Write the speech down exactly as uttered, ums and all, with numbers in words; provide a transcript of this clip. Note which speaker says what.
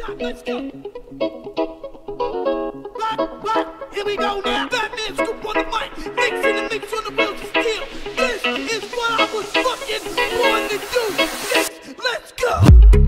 Speaker 1: shot, let's go. Rock, rock, here we go now. Batman scoop on the mic, mix in the mix on the wheels of steel. This is what I was fucking born to do. Next, let's go.